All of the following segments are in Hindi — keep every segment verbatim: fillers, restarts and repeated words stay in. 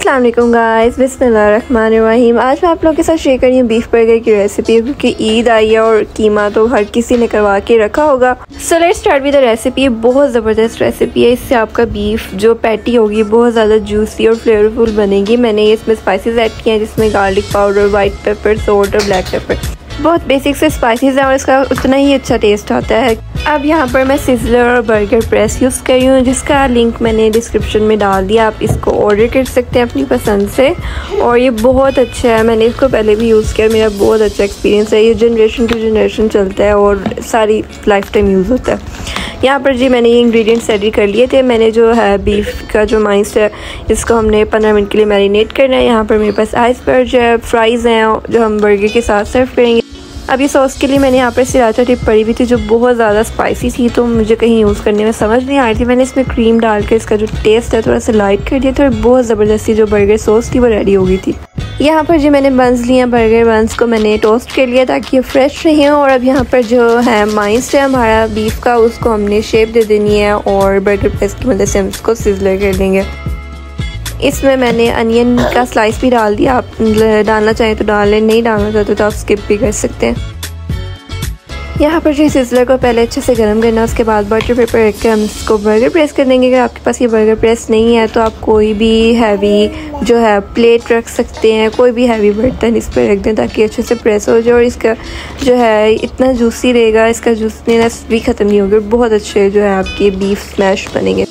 अस्सलाम वालेकुम गाइस, बिस्मिल्लाहिर्रहमानिर्रहीम। आज मैं आप लोगों के साथ शेयर कर रही हूँ बीफ बर्गर की रेसिपी, क्योंकि ईद आई है और कीमा तो हर किसी ने करवा के रखा होगा। So let's start with the recipe. बहुत ज़बरदस्त रेसिपी है। इससे आपका बीफ जो पैटी होगी बहुत ज़्यादा जूसी और फ्लेवरफुल बनेगी। मैंने इसमें स्पाइसेस ऐड किए हैं, जिसमें garlic powder, white pepper, salt और ब्लैक पेपर। बहुत बेसिक से स्पाइसेस हैं और इसका उतना ही अच्छा टेस्ट आता है। अब यहाँ पर मैं सिज़लर और बर्गर प्रेस यूज़ कर रही हूँ, जिसका लिंक मैंने डिस्क्रिप्शन में डाल दिया। आप इसको ऑर्डर कर सकते हैं अपनी पसंद से, और ये बहुत अच्छा है। मैंने इसको पहले भी यूज़ किया, मेरा बहुत अच्छा एक्सपीरियंस है। ये जनरेशन टू जनरेशन चलता है और सारी लाइफ टाइम यूज़ होता है। यहाँ पर जी मैंने ये इंग्रेडिएंट्स रेडी कर लिए थे। मैंने जो है बीफ का जो माइस्ट है, इसको हमने पंद्रह मिनट के लिए मैरिनेट करना है। यहाँ पर मेरे पास आइसबर्ग है, फ्राइज़ हैं जो हम बर्गर के साथ सर्व करेंगे। अब ये सॉस के लिए मैंने यहाँ पर सिराचा टिप पड़ी हुई थी, जो बहुत ज़्यादा स्पाइसी थी, तो मुझे कहीं यूज़ करने में समझ नहीं आ रही थी। मैंने इसमें क्रीम डाल कर इसका जो टेस्ट है थोड़ा सा लाइट कर दिया था, और बहुत ज़बरदस्ती जो बर्गर सॉस थी वो रेडी हो गई थी। यहाँ पर जी मैंने बंस लिए हैं, बर्गर बंस को मैंने टोस्ट कर लिया ताकि ये फ्रेश रहे। और अब यहाँ पर जो है माइस्ट है हमारा बीफ का, उसको हमने शेप दे देनी है, और बर्गर प्रेस की मदद से हम इसको सिज़लर कर लेंगे। इसमें मैंने अनियन का स्लाइस भी डाल दिया। आप डालना चाहें तो डाल लें, नहीं डालना चाहते तो आप स्किप भी कर सकते हैं। यहाँ पर जो सिज़लर को पहले अच्छे से गर्म करना, उसके बाद बटर पेपर रख के हम इसको बर्गर प्रेस कर देंगे। अगर आपके पास ये बर्गर प्रेस नहीं है तो आप कोई भी हैवी जो है प्लेट रख सकते हैं, कोई भी हैवी बर्तन इस पर रख दें ताकि अच्छे से प्रेस हो जाए। और इसका जो है इतना जूसी रहेगा, इसका जूसीनेस भी ख़त्म नहीं होगी। बहुत अच्छे जो है आपके बीफ स्मैश बनेंगे।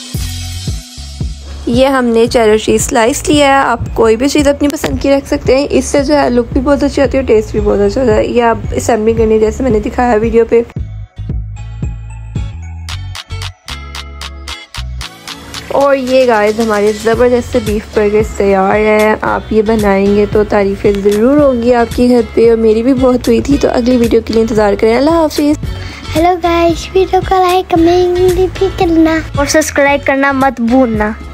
ये हमने चेडर चीज़ स्लाइस लिया है। आप कोई भी चीज़ अपनी पसंद की रख सकते हैं। इससे जो है लुक भी बहुत अच्छी आती है और टेस्ट भी बहुत अच्छा होता है। ये आप असेंबली करनी जैसे मैंने दिखाया वीडियो पे। और ये गाइस हमारे ज़बरदस्त से बीफ बर्गर तैयार है। आप ये बनाएंगे तो तारीफ़ें ज़रूर होंगी आपकी घर पे, और मेरी भी बहुत हुई थी। तो अगली वीडियो के लिए इंतज़ार करें। अल्लाह हाफिज़। हेलो गाइस, वीडियो को लाइक कमेंट भी करना और सब्सक्राइब करना मत भूलना।